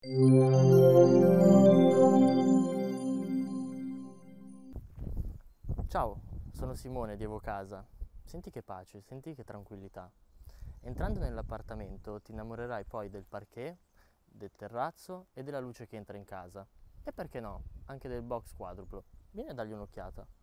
Ciao, sono Simone di Evocasa. Senti che pace, senti che tranquillità. Entrando nell'appartamento ti innamorerai poi del parquet, del terrazzo e della luce che entra in casa. E perché no, anche del box quadruplo. Vieni a dargli un'occhiata.